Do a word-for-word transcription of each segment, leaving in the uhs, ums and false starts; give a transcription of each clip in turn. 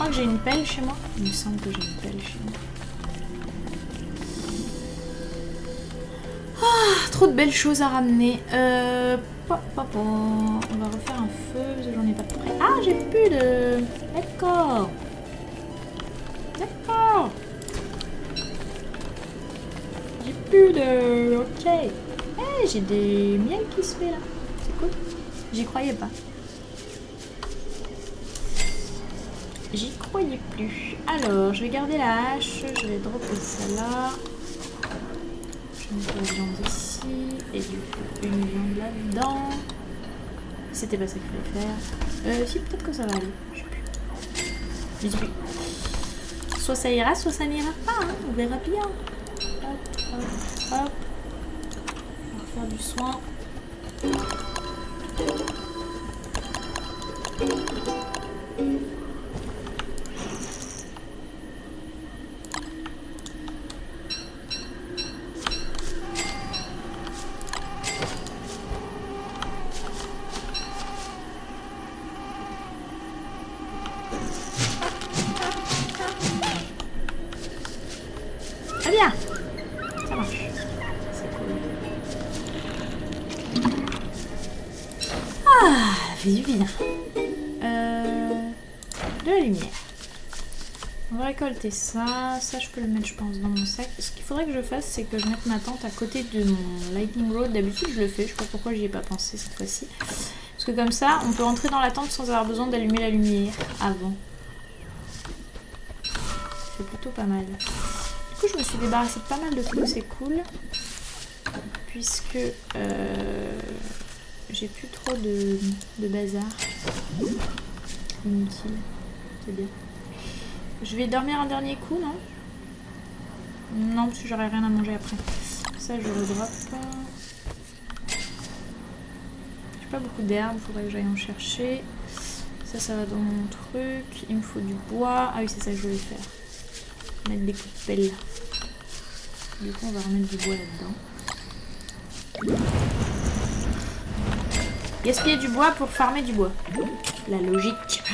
crois que j'ai une pelle chez moi. Il me semble que j'ai une pelle chez moi. Ah, trop de belles choses à ramener. Euh, pa, pa, pa. On va refaire un feu parce que j'en ai pas de près. Ah, j'ai plus de... D'accord. D'accord. J'ai plus de... Ok. Hey, j'ai des miels qui se fait là. C'est cool. J'y croyais pas. J'y croyais plus. Alors, je vais garder la hache. Je vais dropper ça là. Je mets la viande ici. Et du coup, une viande là-dedans. C'était pas ça qu'il fallait faire. Euh, si, peut-être que ça va aller. Je sais plus. Je sais plus. Soit ça ira, soit ça n'ira pas. Hein. On verra bien. Hop, hop, hop. On va faire du soin. Très bien. Ça marche. C'est cool. Ah, fait du bien. Euh, de la lumière. On va récolter ça. Ça, je peux le mettre, je pense, dans mon sac. Ce qu'il faudrait que je fasse, c'est que je mette ma tente à côté de mon lightning rod. D'habitude, je le fais. Je sais pas pourquoi j'y ai pas pensé cette fois-ci. Parce que comme ça, on peut entrer dans la tente sans avoir besoin d'allumer la lumière avant. C'est plutôt pas mal. Du coup, je me suis débarrassée de pas mal de trucs. C'est cool. Puisque euh, j'ai plus trop de, de bazar. Inutile. C'est bien. Je vais dormir un dernier coup, non? Non, parce que j'aurai rien à manger après. Ça, je le drop. J'ai pas beaucoup d'herbes, faudrait que j'aille en chercher. Ça, ça va dans mon truc. Il me faut du bois. Ah oui, c'est ça que je voulais faire. Mettre des coups de pelle. Du coup, on va remettre du bois là-dedans. Gaspiller du bois pour farmer du bois. La logique.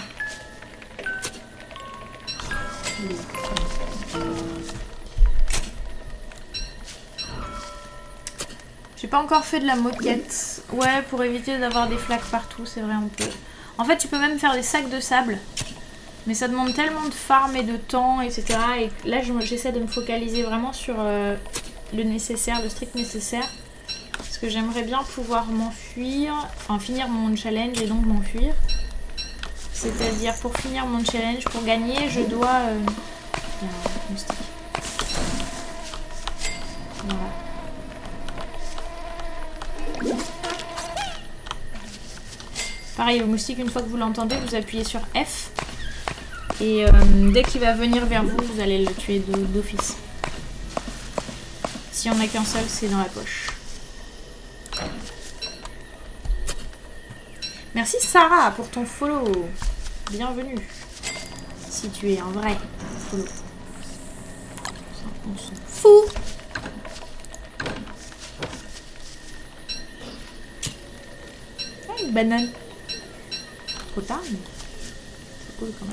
J'ai pas encore fait de la moquette. Ouais, pour éviter d'avoir des flaques partout, c'est vrai, on peut. En fait, tu peux même faire des sacs de sable. Mais ça demande tellement de farm et de temps, et cetera. Et là, j'essaie de me focaliser vraiment sur euh, le nécessaire, le strict nécessaire. Parce que j'aimerais bien pouvoir m'enfuir, enfin finir mon challenge et donc m'enfuir. C'est-à-dire, pour finir mon challenge, pour gagner, je dois... Euh... Il y a un moustique. Voilà. Pareil, le moustique, une fois que vous l'entendez, vous appuyez sur F. Et euh, dès qu'il va venir vers vous, vous allez le tuer d'office. S'il n'y en a qu'un seul, c'est dans la poche. Merci Sarah pour ton follow. Bienvenue. Si tu es un vrai follow. On s'en fout. Ah, une banane. Trop tard, mais c'est cool quand même.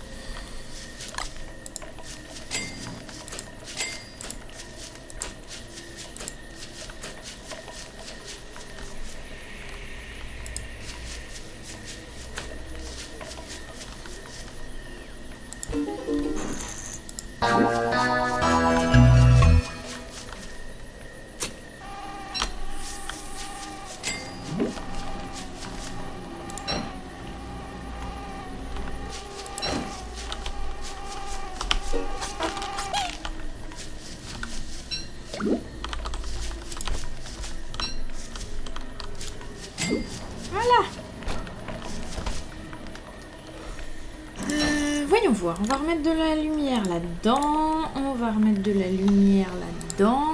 On va remettre de la lumière là-dedans. On va remettre de la lumière là-dedans.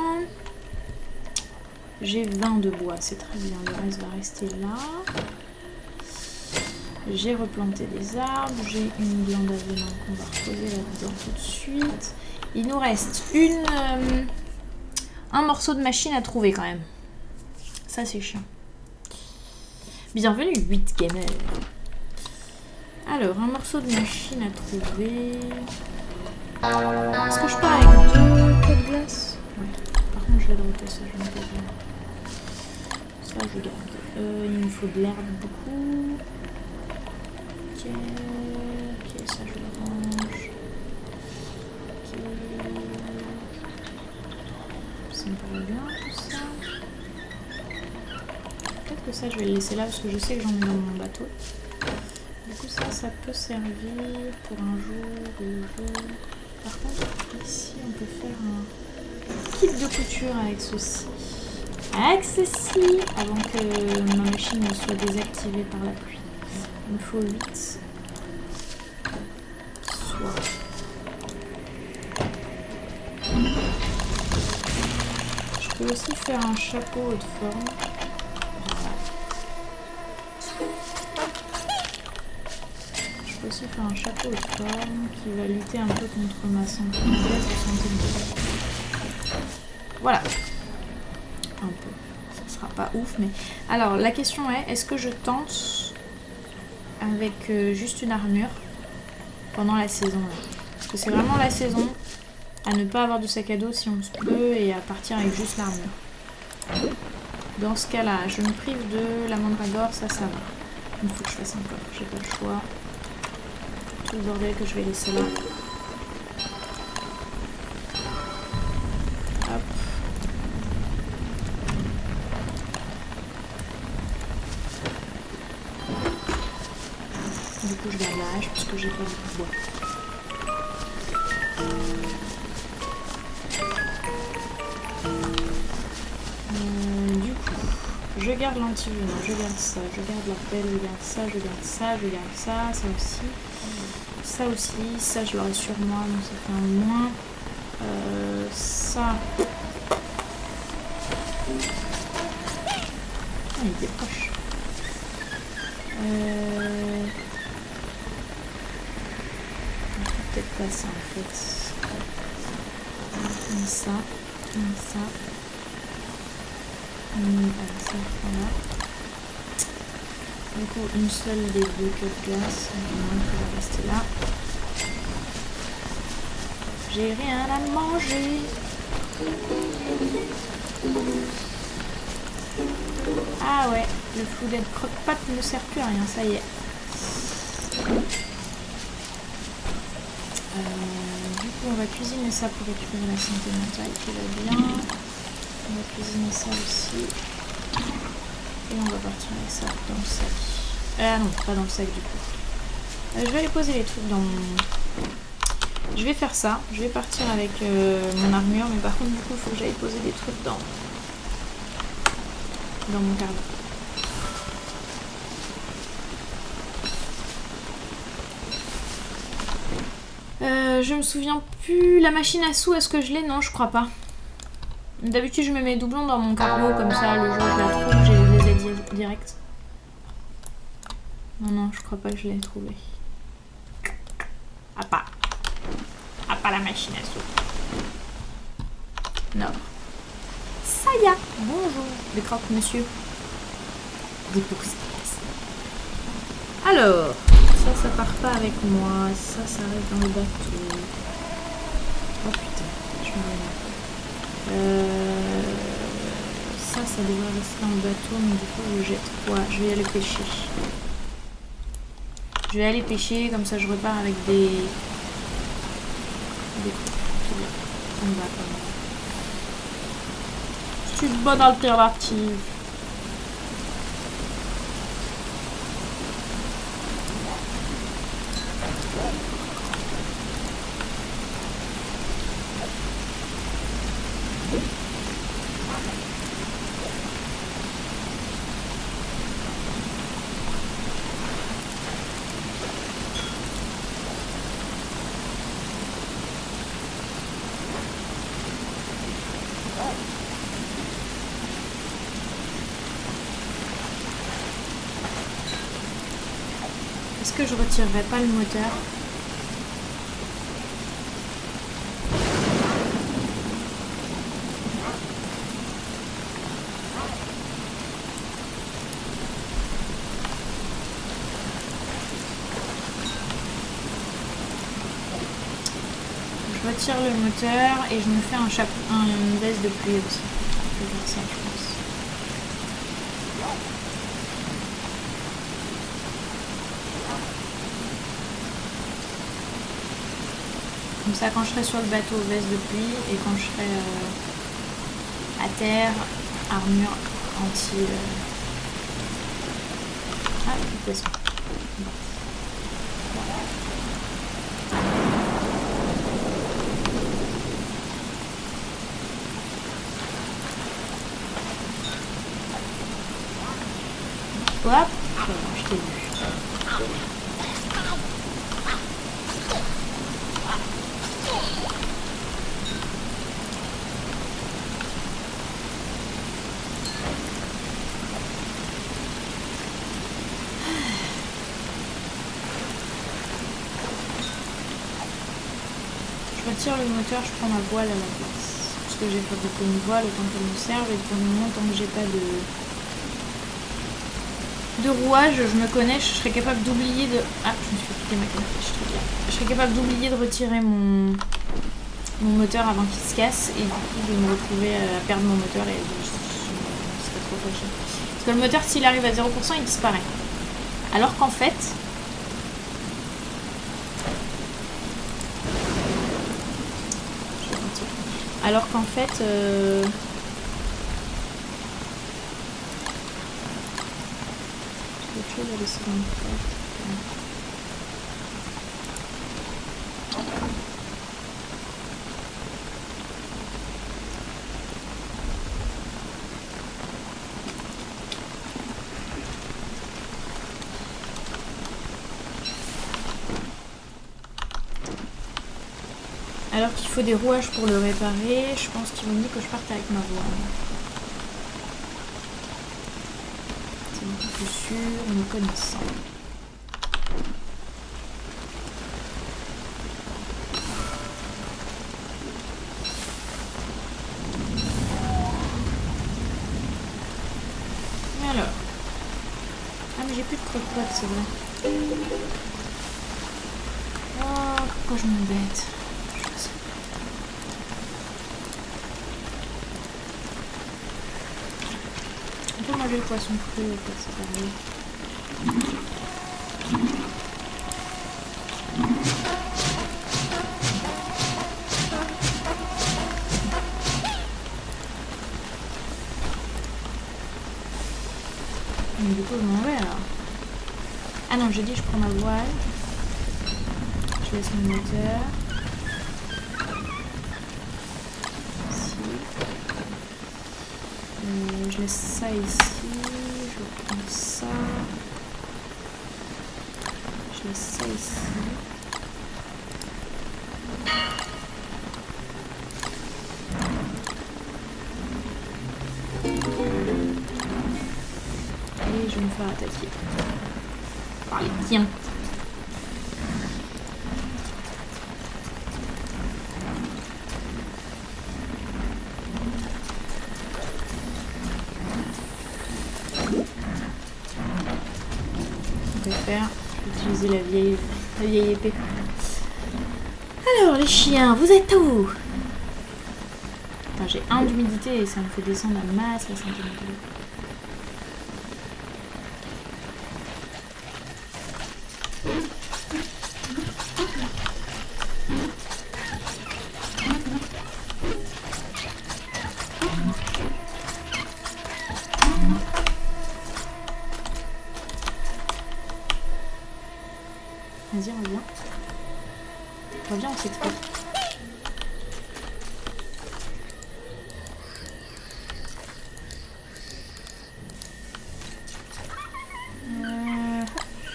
J'ai vingt de bois, c'est très bien. Le reste va rester là. J'ai replanté des arbres. J'ai une glande à venin qu'on va reposer là-dedans tout de suite. Il nous reste une, euh, un morceau de machine à trouver quand même. Ça, c'est chiant. Bienvenue, huit gamers. Alors, un morceau de machine à trouver. Est-ce que je pars avec deux pots de glace? Ouais. Par contre, je vais dropper ça, je vais me poser. Ça, je garde. Euh, il me faut de l'herbe beaucoup. Ok. Ok, ça, je le range. Ok. Ça me paraît bien, tout ça. Peut-être que ça, je vais le laisser là parce que je sais que j'en ai dans mon bateau. Du coup, ça, ça peut servir pour un jour, deux jours. Par contre, ici, on peut faire un kit de couture avec ceci. Avec ceci, avant que ma machine ne soit désactivée par la pluie. Il me faut huit. Soit. Je peux aussi faire un chapeau haute forme. Aussi faire un chapeau de forme qui va lutter un peu contre ma santé, ma baisse de santé mentale. Voilà. Un peu. Ça sera pas ouf, mais... Alors, la question est, est-ce que je tente avec euh, juste une armure pendant la saison là? Parce que c'est vraiment la saison à ne pas avoir de sac à dos si on se peut et à partir avec juste l'armure. Dans ce cas-là, je me prive de la mandragore, ça, ça va. Il faut que je fasse encore, j'ai pas le choix. Le bordel que je vais laisser là. Hop. Du coup je garde la hache parce que j'ai pas beaucoup de bois. Euh, du coup, je garde l'antivenin, je garde ça, je garde la pelle, je garde ça, je garde ça, je garde ça, ça aussi. Ça aussi, ça je l'aurai sur moi, donc ça fait un moins. Euh, ça. Ah, il était proche. Euh... Peut-être pas ça en fait. Comme ça, comme ça. Hum, allez, ça, voilà. Du coup, une seule des deux queues de glace, donc qui va rester là. J'ai rien à manger. Ah ouais, le flou d'être croque-patte ne sert plus à rien, ça y est. Euh, du coup, on va cuisiner ça pour récupérer la santé mentale qui va bien. On va cuisiner ça aussi. Et on va partir avec ça dans le sac. Ah non, pas dans le sac du coup. Euh, je vais aller poser les trucs dans mon... Je vais faire ça. Je vais partir avec euh, mon armure. Mais par contre, du coup, il faut que j'aille poser des trucs dans... dans mon carnet. Euh, je me souviens plus. La machine à sous, est-ce que je l'ai? Non, je crois pas. D'habitude, je mets mes doublons dans mon carreau, comme ça, le jour où je la trouve, je les ai di direct. Non, non, je crois pas que je l'ai trouvé. Ah pas. Ah pas la machine à sous. Non. Ça y est. Bonjour. Des croques, monsieur. Des poursuites. Alors, ça, ça part pas avec moi. Ça, ça reste dans le bateau. Oh putain, je me regarde. Euh, ça, ça devrait rester dans le bateau, mais du coup, je jette quoi? Je vais aller pêcher. Je vais aller pêcher, comme ça je repars avec des... des trucs. Ça me va quand même. C'est une bonne alternative. Est-ce que je retirerai pas le moteur? Je retire le moteur et je me fais un chapeau, un, une veste de pluie aussi. Je vais faire ça, je pense. Comme ça, quand je serai sur le bateau, veste de pluie, et quand je serai euh, à terre, armure anti... Euh... Ah, le poisson. Bon. Hop, je t'ai vu. Je retire le moteur, je prends ma voile à la place. Parce que j'ai fabriqué une voile, autant qu'elle me serve, et pour le moment, tant que j'ai pas de... de rouage, je me connais, je serais capable d'oublier de... Ah, je me suis fait piquer ma canne. Je serais capable d'oublier de retirer mon... mon moteur avant qu'il se casse, et du coup de me retrouver à perdre mon moteur, et je, je, je serais trop fâchée. Parce que le moteur, s'il arrive à zéro pour cent, il disparaît. Alors qu'en fait... Alors qu'en fait... Euh... J'ai autre chose à laisser dans le coffre. Alors qu'il faut des rouages pour le réparer, je pense qu'il vaut mieux que je parte avec ma voile. C'est beaucoup plus sûr, me connaissant. Et alors? Ah mais j'ai plus de croque-pote, c'est vrai. Oh, pourquoi je m'embête? On peut manger le poisson cru, en fait, c'est pareil. Mais du coup, je m'en vais alors. Ah non, j'ai dit je prends ma voile. Je laisse mon moteur. Euh, je laisse ça ici, je prends ça, je laisse ça ici. Et je vais me faire attaquer par les tiens. Faire. Je vais utiliser la vieille, la vieille épée. Alors les chiens, vous êtes où? Enfin, j'ai un d'humidité et ça me fait descendre la masse la santé de l'eau. Vas-y, reviens. Reviens, on s'explique. Euh...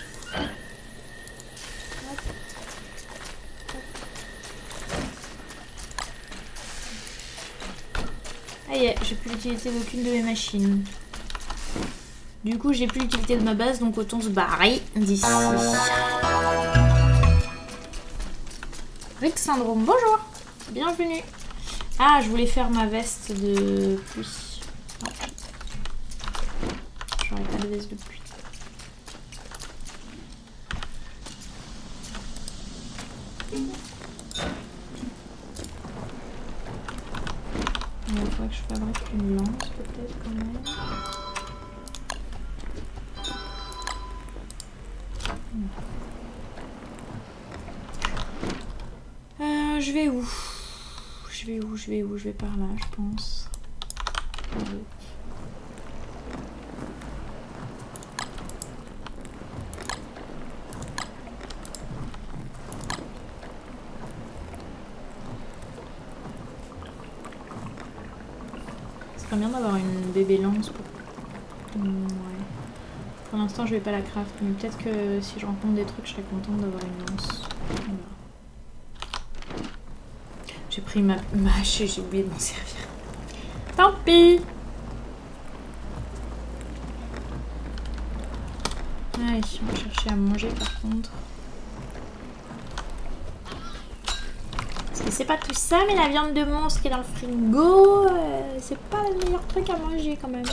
Ah y est, j'ai plus l'utilité d'aucune de mes machines. Du coup, j'ai plus l'utilité de ma base, donc autant se barrer d'ici. Rick Syndrome, bonjour, bienvenue. Ah, je voulais faire ma veste de pluie. Non. J'aurais pas de veste de pluie. Une lance peut-être quand même. Euh, je vais où? Je vais où? Je vais où? Je vais par là, je pense. Ouais. Ce serait bien d'avoir une bébé lance pour... Mmh, ouais. Pour l'instant je vais pas la craft, mais peut-être que si je rencontre des trucs je serais contente d'avoir une lance. Voilà. J'ai pris ma, ma hache et j'ai oublié de m'en servir. Tant pis. Allez, on va chercher à manger par contre. Parce que c'est pas tout ça, mais la viande de monstre qui est dans le frigo, euh, c'est pas le meilleur truc à manger quand même.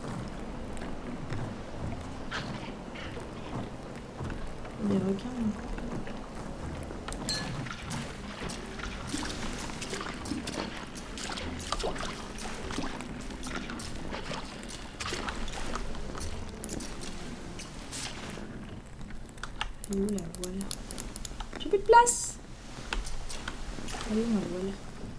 Des requins. Ouh la voilà. J'ai plus de place. Allez, la voilà.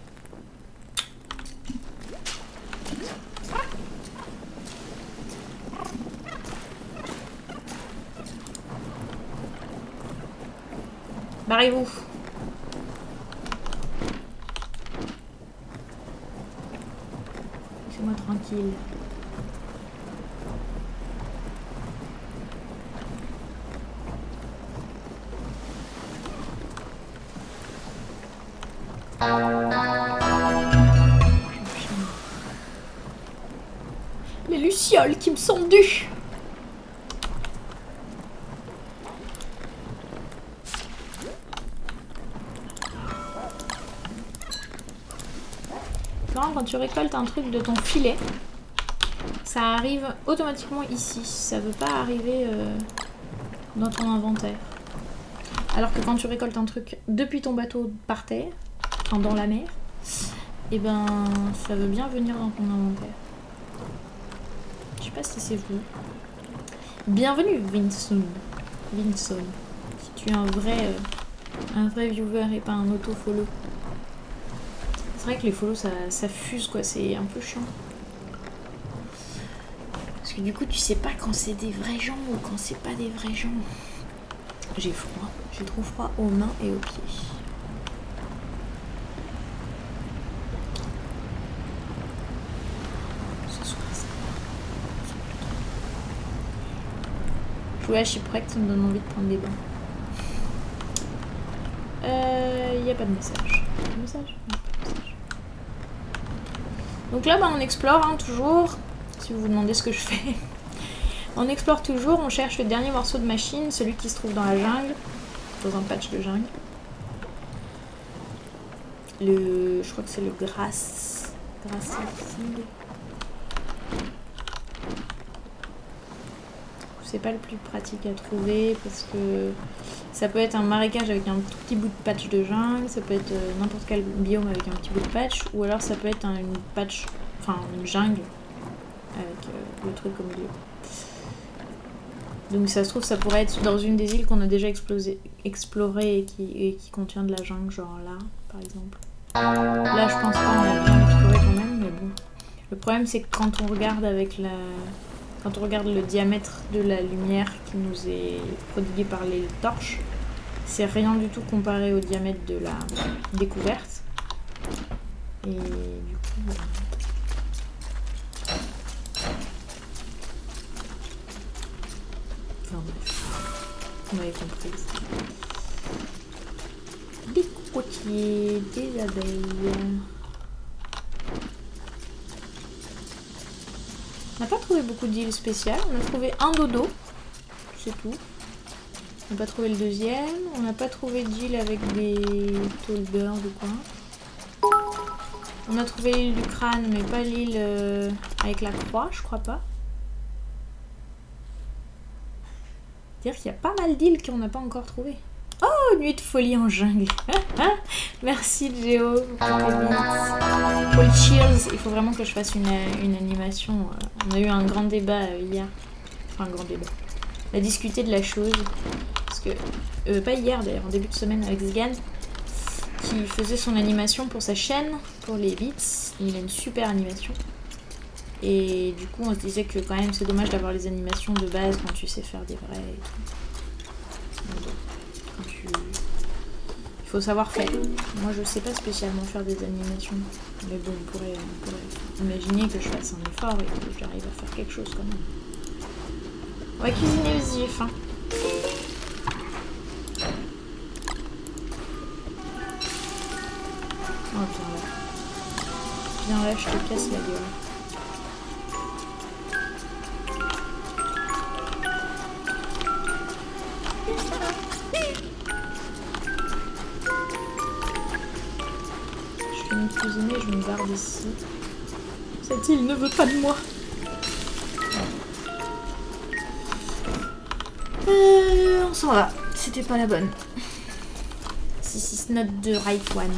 Barrez-vous. Laissez-moi tranquille. Les lucioles qui me sont dues. Quand tu récoltes un truc de ton filet, ça arrive automatiquement ici. Ça veut pas arriver euh, dans ton inventaire. Alors que quand tu récoltes un truc depuis ton bateau par terre, enfin dans la mer, et ben ça veut bien venir dans ton inventaire. Je sais pas si c'est vous. Bienvenue Vinson. Vinson. Si tu es un vrai, euh, un vrai viewer et pas un auto-follow. C'est vrai que les follow ça, ça fuse quoi, c'est un peu chiant. Parce que du coup tu sais pas quand c'est des vrais gens ou quand c'est pas des vrais gens. J'ai froid, j'ai trop froid aux mains et aux pieds. Ce soir ça va. Jouer à Shipwreck ça me donne envie de prendre des bains. Euh, y a pas de message. Pas de message ? Non, pas de message. Donc là, bah, on explore hein, toujours, si vous vous demandez ce que je fais. On explore toujours, on cherche le dernier morceau de machine, celui qui se trouve dans la jungle, dans un patch de jungle. Le, je crois que c'est le grass, grass seed. C'est pas le plus pratique à trouver parce que ça peut être un marécage avec un tout petit bout de patch de jungle, ça peut être euh, n'importe quel biome avec un petit bout de patch, ou alors ça peut être un, une patch, enfin une jungle avec euh, le truc au milieu. Donc ça se trouve ça pourrait être dans une des îles qu'on a déjà explosé, exploré et qui, et qui contient de la jungle, genre là par exemple. Là je pense pas, on a bien exploré quand même, mais bon. Le problème c'est que quand on regarde avec la... Quand on regarde le diamètre de la lumière qui nous est prodigué par les torches, c'est rien du tout comparé au diamètre de la découverte. Et du coup... Voilà. Enfin bref, vous m'avez compris. Des cocotiers, des abeilles... On n'a pas trouvé beaucoup d'îles spéciales, on a trouvé un dodo, c'est tout. On n'a pas trouvé le deuxième, on n'a pas trouvé d'île avec des tallbirds ou quoi. On a trouvé l'île du crâne, mais pas l'île euh, avec la croix, je crois pas. C'est-à-dire qu'il y a pas mal d'îles qu'on n'a pas encore trouvées. Oh, Oh, nuit de folie en jungle. Merci Géo pour les bits. Paul Cheers, il faut vraiment que je fasse une, une animation. On a eu un grand débat hier. Enfin, un grand débat. On a discuté de la chose. Parce que, euh, pas hier d'ailleurs, en début de semaine avec Zgan, qui faisait son animation pour sa chaîne, pour les bits. Il a une super animation. Et du coup, on se disait que quand même c'est dommage d'avoir les animations de base quand tu sais faire des vrais et tout. Quand tu... Il faut savoir faire. Moi, je sais pas spécialement faire des animations. Mais bon, on pourrait, on pourrait imaginer que je fasse un effort et que j'arrive à faire quelque chose quand même. On va cuisiner aussi, j'ai faim. Oh, viens là. Viens là, je te casse la gueule. Cuisiner, je me barre d'ici. Cette île ne veut pas de moi. Euh, on s'en va. C'était pas la bonne. This is not the right one.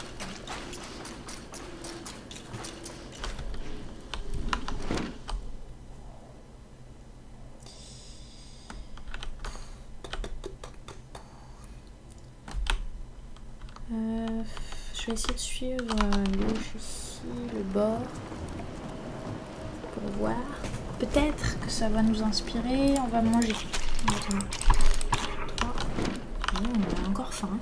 Euh, je vais essayer de suivre gauche ici, le bord, pour voir. Peut-être que ça va nous inspirer. On va manger. Attends. trois. Oh, on a encore faim.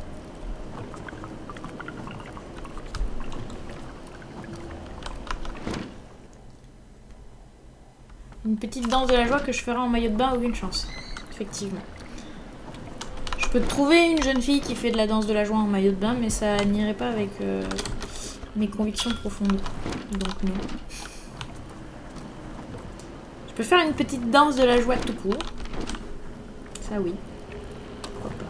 Une petite danse de la joie que je ferai en maillot de bain, aucune chance. Effectivement. Je peux trouver une jeune fille qui fait de la danse de la joie en maillot de bain, mais ça n'irait pas avec euh, mes convictions profondes. Donc non. Je peux faire une petite danse de la joie tout court. Ça oui. Pourquoi pas.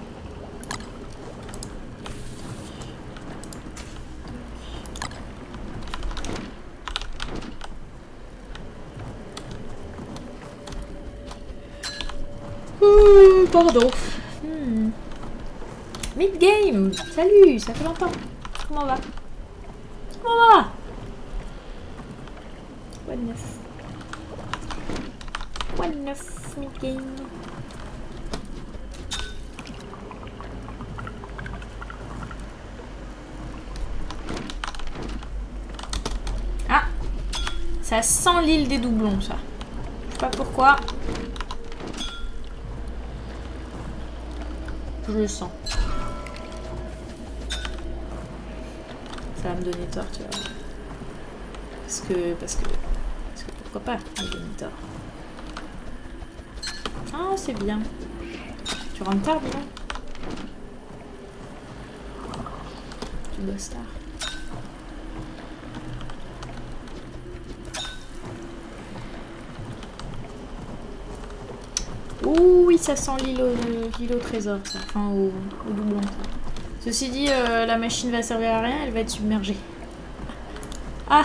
Ouh, pardon. Hmm. Mid-game. Salut, ça fait longtemps. Comment va? Comment va? Quoi de neuf? Quoi de neuf, mid-game? Ah, ça sent l'île des doublons, ça. Je sais pas pourquoi. Je le sens. Ça va me donner tort, tu vois. Parce que, parce que, parce que pourquoi pas me donner tort. Ah, c'est bien. Tu rentres tard, dis donc. Tu bosses tard. Ouh, oui, ça sent l'île au, l'île au trésor, ça. Enfin, au, au doublon, ça. Ceci dit, euh, la machine va servir à rien, elle va être submergée. Ah!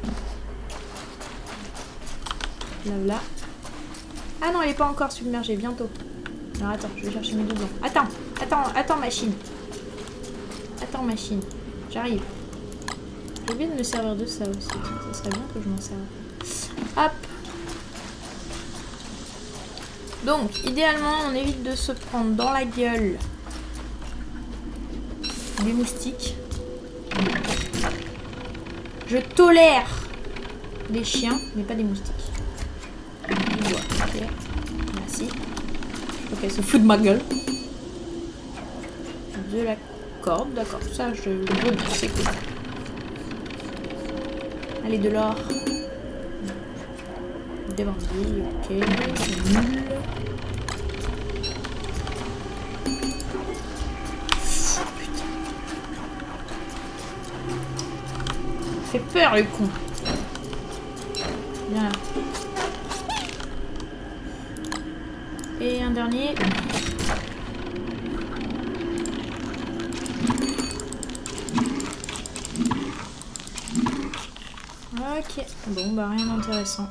Là, là. Ah non, elle n'est pas encore submergée, bientôt. Alors attends, je vais chercher mes doublons. Attends, attends, attends, machine. Attends, machine. J'arrive. J'ai oublié de me servir de ça aussi. Ça serait bien que je m'en serve. Hop. Donc, idéalement, on évite de se prendre dans la gueule des moustiques. Je tolère les chiens, mais pas des moustiques. Ok, merci. Ok, se fout de ma gueule. De la corde, d'accord. Ça, je le veux bien, c'est cool. Allez, de l'or. Des bandilles, ok, c'est nul. Putain. Il fait peur le con. Viens là. Et un dernier. Ok, bon bah rien d'intéressant.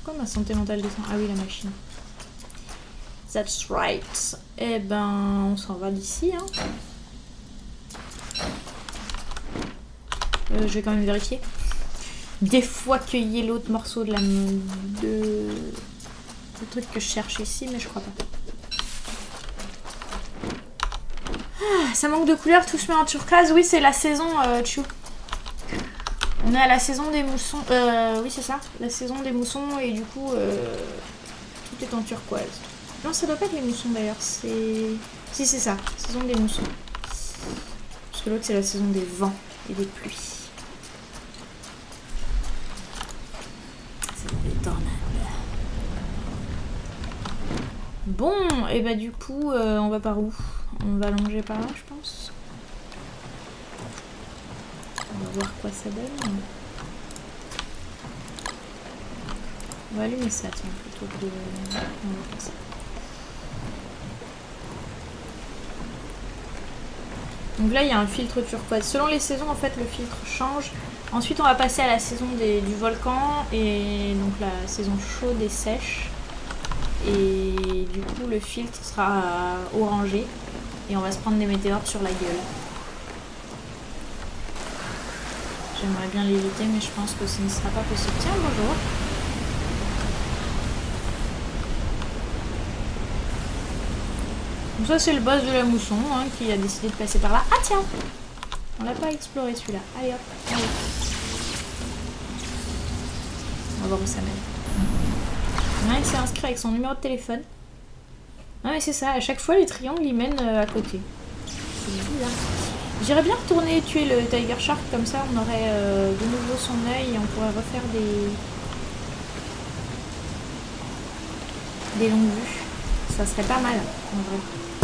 Pourquoi ma santé mentale descend? Ah oui, la machine. That's right. Eh ben, on s'en va d'ici. Hein. Euh, je vais quand même vérifier. Des fois qu'il y ait l'autre morceau de la... De... Le truc que je cherche ici, mais je crois pas. Ah, ça manque de couleurs, tout se met en turquoise. Oui, c'est la saison, euh, Chou. On est à la saison des moussons. Euh, oui, c'est ça. La saison des moussons et du coup, euh, tout est en turquoise. Non, ça doit pas être les moussons d'ailleurs. C'est... Si, c'est ça. Saison des moussons. Parce que l'autre, c'est la saison des vents et des pluies. C'est des tornades. Bon, et bah du coup, euh, on va par où? On va longer par là, je pense. On va voir quoi ça donne. On va allumer ça, tiens, plutôt que de... On va faire ça. Donc là, il y a un filtre turquoise. Selon les saisons, en fait, le filtre change. Ensuite, on va passer à la saison des, du volcan et donc la saison chaude et sèche. Et du coup, le filtre sera orangé et on va se prendre des météores sur la gueule. J'aimerais bien l'éviter, mais je pense que ce ne sera pas possible. Tiens, bonjour. Donc ça, c'est le boss de la mousson hein, qui a décidé de passer par là. Ah tiens, on l'a pas exploré celui-là. Allez hop, allez. On va voir où ça mène. Il s'est inscrit avec son numéro de téléphone. Non mais c'est ça, à chaque fois les triangles ils mènent à côté. C'est bizarre. J'irais bien retourner tuer le Tiger Shark, comme ça on aurait euh, de nouveau son œil et on pourrait refaire des... des longues vues. Ça serait pas mal en vrai.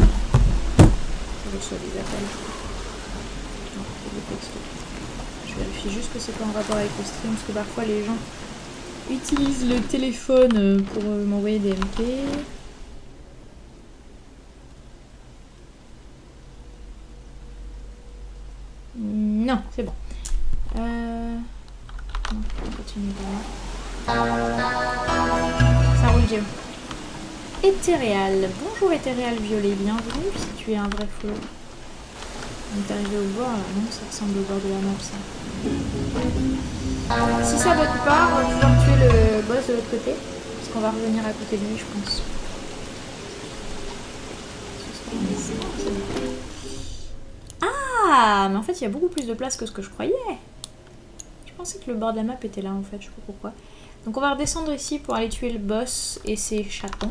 Je reçois des appels. Non, c'est des textos. Je vérifie juste que c'est pas en rapport avec le stream, parce que parfois les gens utilisent le téléphone pour m'envoyer des M P. Non, c'est bon. Euh... Non, on continue par là. Ça roule bien. Ethereal. Bonjour Ethereal Violet, bienvenue si tu es un vrai flow. On est arrivé au bord là, non? Ça ressemble au bord de la map ça. Si ça vote pas, on va pouvoir tuer le boss de l'autre côté. Parce qu'on va revenir à côté de lui, je pense. Ah, mais en fait, il y a beaucoup plus de place que ce que je croyais. Je pensais que le bord de la map était là, en fait. Je sais pas pourquoi. Donc, on va redescendre ici pour aller tuer le boss et ses chatons.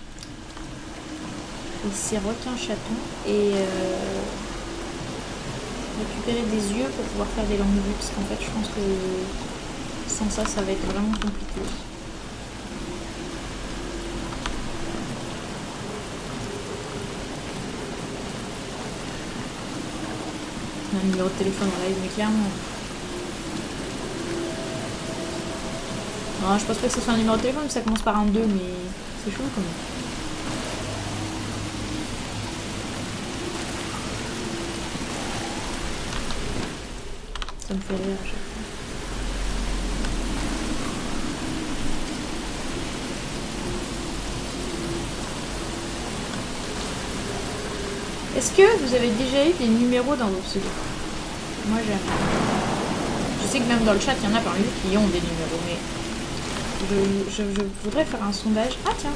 Et ses requins chatons. Et euh, récupérer des yeux pour pouvoir faire des longues vues. Parce qu'en fait, je pense que sans ça, ça va être vraiment compliqué. Un numéro de téléphone en live, mais clairement. Non, je pense pas que ce soit un numéro de téléphone, ça commence par un deux, mais c'est chaud quand même. Ça me fait rire à chaque fois. Est-ce que vous avez déjà eu des numéros dans vos pseudos? Moi jamais. Je sais que même dans le chat, il y en a parmi eux qui ont des numéros, mais je, je, je voudrais faire un sondage. Ah tiens.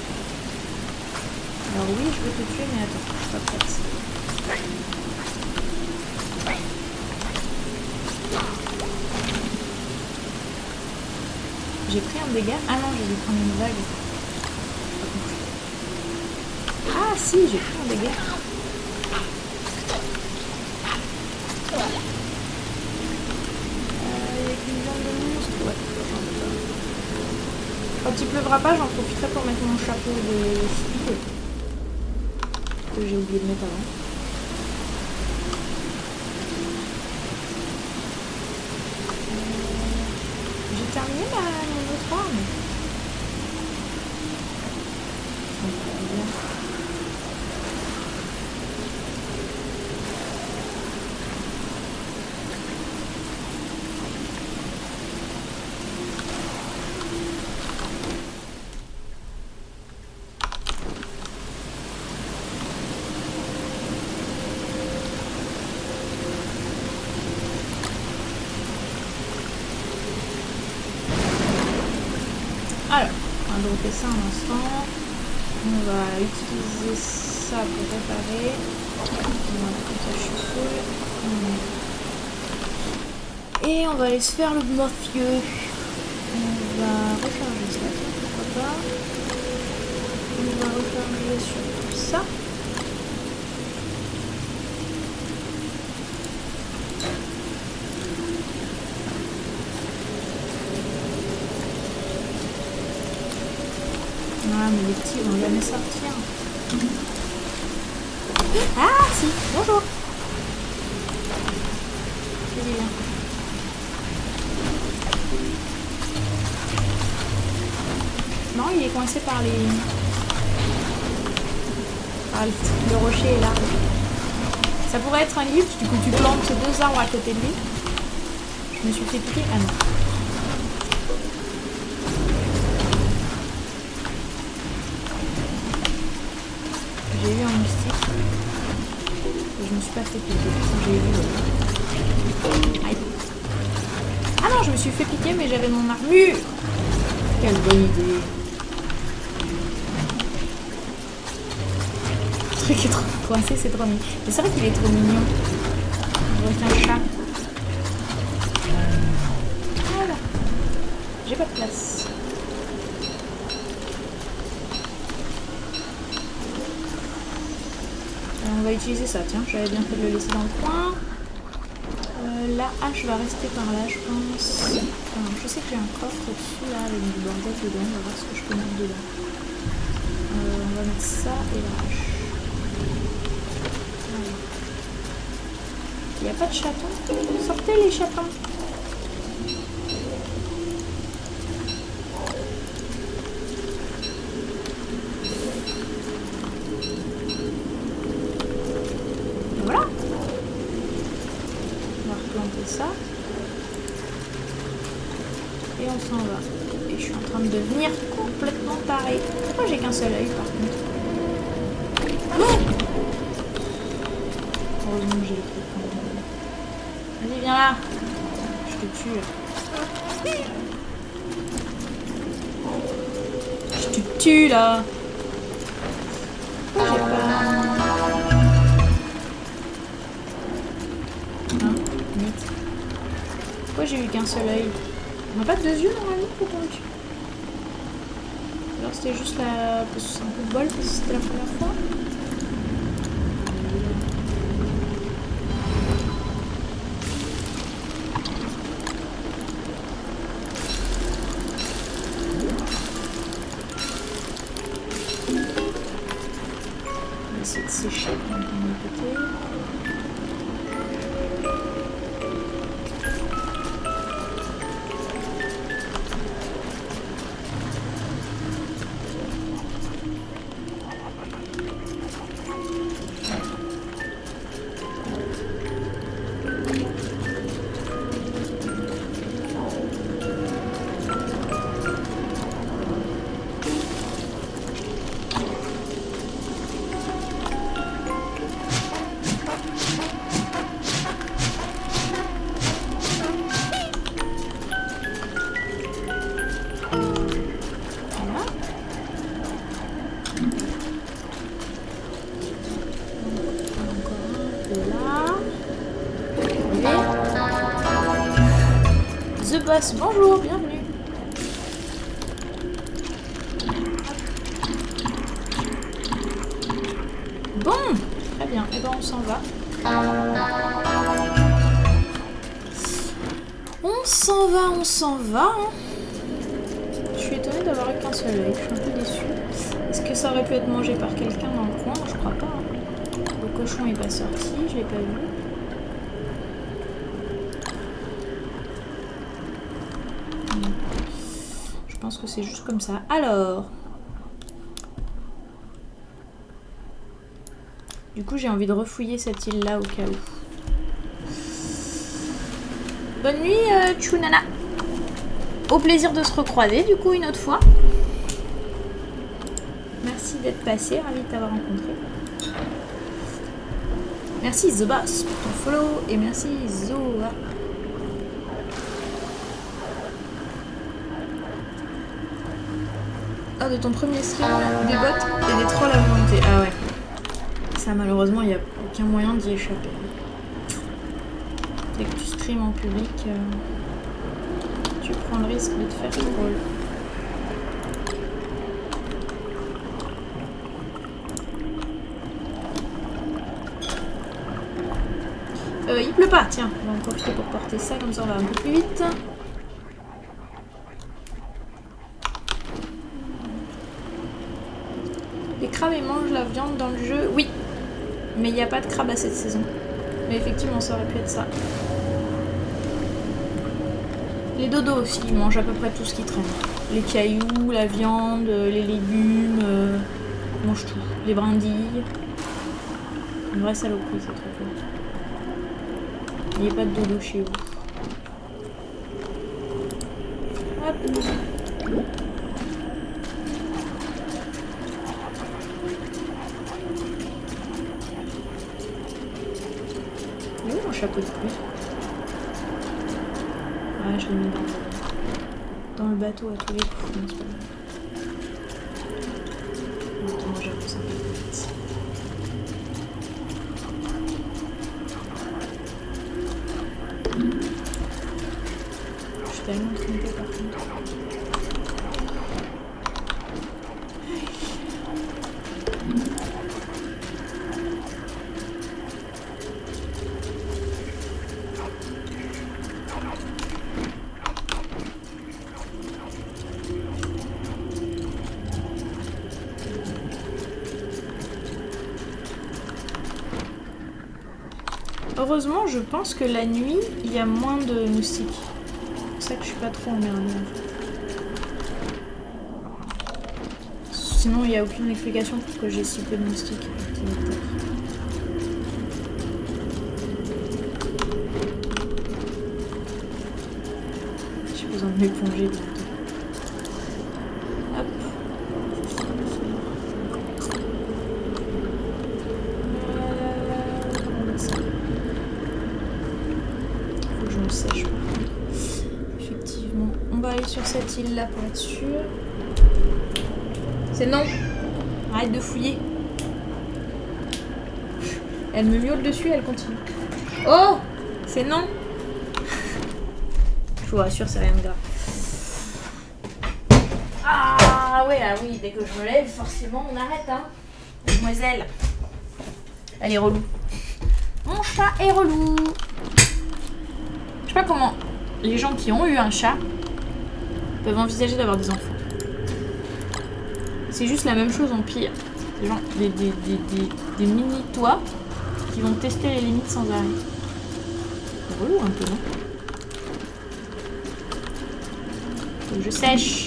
Alors oui, je veux te tuer, mais attends, je suis pas prête. J'ai pris un dégât. Ah non, j'ai dû prendre une vague. Ah si, j'ai pris un dégât. Quand il pleuvra pas, j'en profiterai pour mettre mon chapeau de speed que j'ai oublié de mettre avant. J'ai terminé ma, mon autre arme. Alors, on va dropper ça un instant. On va utiliser ça pour réparer. Voilà, comme ça je suis full. Et on va aller se faire le mortier. On va recharger ça, pourquoi pas. On va recharger sur tout ça. Ah, mais les petits vont jamais sortir. Ah, si, bonjour. Vas-y, viens. Non, il est coincé par les... par le, le rocher et l'arbre. Ça pourrait être un glitch, du coup tu plantes deux arbres à côté de lui. Je me suis fait piquer. Ah non. J'ai eu un moustique. Et je me suis pas fait piquer. J'ai eu... Aïe. Ah non, je me suis fait piquer mais j'avais mon armure. Quelle bonne idée. Le truc est trop coincé, c'est trop mignon. Mais c'est vrai qu'il est trop mignon. Avec un chat. Voilà. J'ai pas de place. Alors, on va utiliser ça, tiens. J'avais bien fait de le laisser dans le coin. Euh, la hache va rester par là, je pense. Alors, je sais que j'ai un coffre au-dessus là avec du bordel dedans. On va voir ce que je peux mettre dedans. Euh, on va mettre ça et la hache. Il n'y a pas de chatons. Sortez les chatons. Voilà. On va replanter ça. Et on s'en va. Et je suis en train de devenir complètement tarée. Pourquoi j'ai qu'un seul œil par contre? Oh, heureusement que j'ai le truc. Vas-y, viens là. Je te tue. Je te tue là. Pourquoi j'ai pas... Hein, vite. Pourquoi j'ai eu qu'un seul œil? On n'a pas de deux yeux normalement pour qu'on le tue. Alors c'était juste la... un peu de bol parce que c'était la première fois. S'échappe quand on est côté. Bonjour, bienvenue. Bon, très bien. Et eh ben on s'en va. On s'en va, on s'en va. Hein. Je suis étonnée d'avoir eu qu'un seul œil. Je suis un peu déçue. Est-ce que ça aurait pu être mangé par quelqu'un dans le coin? Je crois pas. Hein. Le cochon est pas sorti, je l'ai pas vu. Je pense que c'est juste comme ça. Alors, du coup, j'ai envie de refouiller cette île-là au cas où. Bonne nuit, euh, Chunana. Au plaisir de se recroiser, du coup, une autre fois. Merci d'être passé, ravi de t'avoir rencontré. Merci The Boss pour ton follow et merci Zoa. Ah, de ton premier stream, des bots et des trolls à volonté. Ah ouais. Ça, malheureusement, il n'y a aucun moyen d'y échapper. Dès que tu streams en public, euh, tu prends le risque de te faire troll. Euh, il pleut pas, tiens, on va en profiter pour porter ça, comme ça on va un peu plus vite. Les crabes, ils mangent la viande dans le jeu? Oui, mais il n'y a pas de crabe à cette saison. Mais effectivement, ça aurait pu être ça. Les dodos aussi, ils mangent à peu près tout ce qui traîne. Les cailloux, la viande, les légumes, euh, ils mangent tout. Les brindilles. Une vraie saloperie, c'est trop cool. Il n'y a pas de dodo chez vous. Hop. Il est où mon chapeau de pluie? Ah, je l'ai mis dans le, dans le bateau à tous les coups. Non, c'est pas grave. Attends, j'avoue, ça fait vite. Je suis tellement trompée par contre. Heureusement, je pense que la nuit, il y a moins de moustiques. C'est pour ça que je suis pas trop emmerdée en fait. Sinon, il n'y a aucune explication pour que j'ai si peu de moustiques. J'ai besoin de m'éponger bientôt. Hop. Sèche. Effectivement, on va aller sur cette île là pour être sûr. C'est non. Arrête de fouiller. Elle me miaule dessus, elle continue. Oh, c'est non. Je vous rassure, c'est rien de grave. Ah ouais, ah oui, dès que je me lève, forcément on arrête, hein. Mademoiselle. Elle est relou. Mon chat est relou. Je sais pas comment les gens qui ont eu un chat peuvent envisager d'avoir des enfants. C'est juste la même chose en pire. Des, gens, des, des, des, des, des mini-toits qui vont tester les limites sans arrêt. C'est relou un peu, non? Faut que je sèche.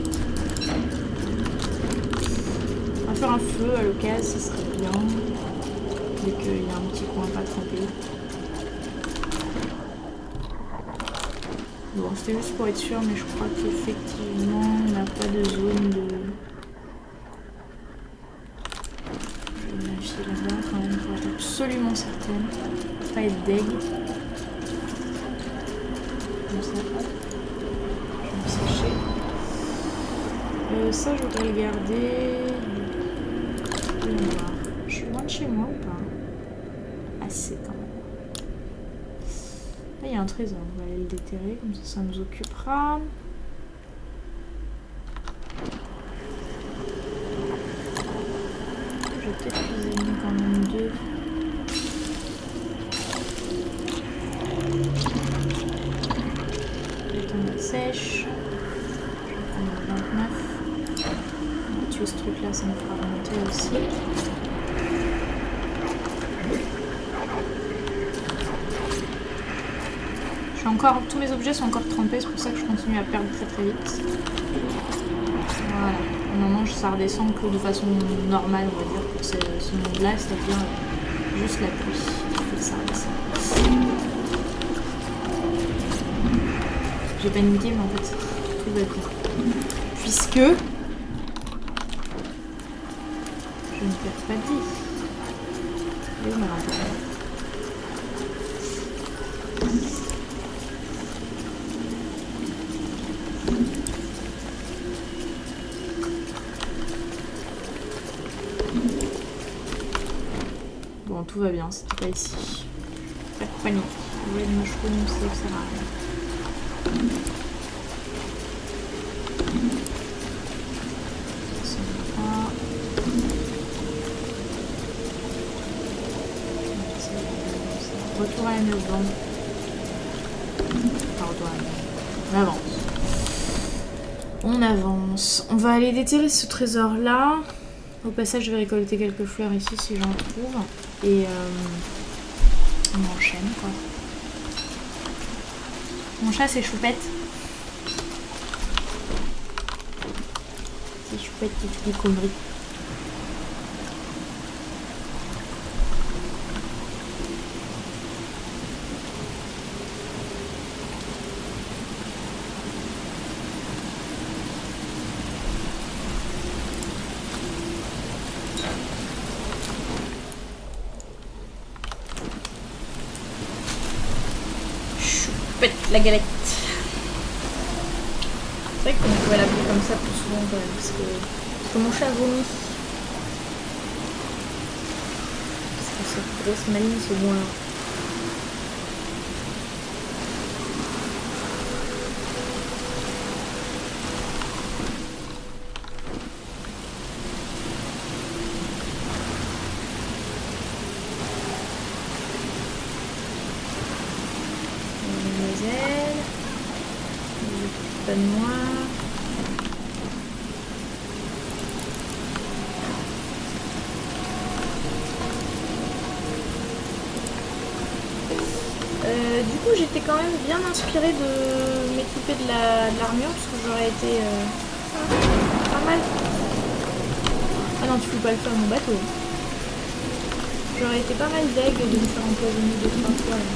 On va faire un feu à l'occasion, ça serait bien. Dès qu'il y a un petit coin pas trempé. Bon, c'était juste pour être sûr, mais je crois qu'effectivement, on n'a pas de zone de... Je vais vérifier là-bas quand même pour être absolument certaine. Pas être deg. Comme ça, hop. Je vais me sécher. Euh, ça, je voudrais le garder. Je suis loin de chez moi ou pas? Assez quand même. Là, il y a un trésor, on va aller le déterrer, comme ça, ça nous occupera. Je vais peut-être cuisiner quand même deux. Les tomates sèches. Je vais prendre le vingt-neuf. On va tuer ce truc-là, ça me fera remonter aussi. Encore, tous mes objets sont encore trempés, c'est pour ça que je continue à perdre très très vite. Voilà, au moment ça redescend que de façon normale, on va dire, pour ce, ce monde-là, c'est-à-dire juste la pluie. Ça redescend. J'ai paniqué, mais en fait, tout va bien. Puisque je ne perds pas de vie. Et où ma lampe ? tout va bien, c'était pas ici. Pas de panique. Red mushroom, ça sert à rien. Retour à la maison. Enfin, retour à la maison. On avance. On avance. On va aller déterrer ce trésor là. Au passage, je vais récolter quelques fleurs ici si j'en trouve. Et euh, on enchaîne quoi. Mon chat c'est Choupette. C'est Choupette qui fait des conneries. La galette. C'est vrai qu'on pourrait l'appeler comme ça plus souvent quand même, parce que, parce que mon chat vomit. Parce que cette grosse maligne ce bois là. Donne-moi. Euh, du coup, j'étais quand même bien inspirée de m'équiper de l'armure parce que j'aurais été euh, pas mal. Ah non, tu peux pas le faire à mon bateau. J'aurais été pas mal deg de me faire empoisonner deux trois fois. Là.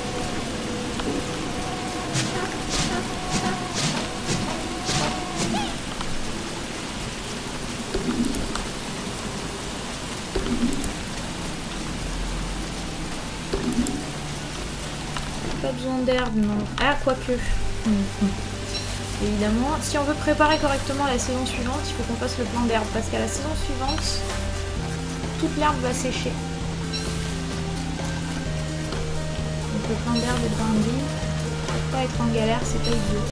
Pas besoin d'herbe, non. Ah, quoique. Mmh. Évidemment, si on veut préparer correctement la saison suivante, il faut qu'on fasse le plan d'herbe. Parce qu'à la saison suivante, toute l'herbe va sécher. Donc le plan d'herbe est brindille. Pas être en galère, c'est pas idiot.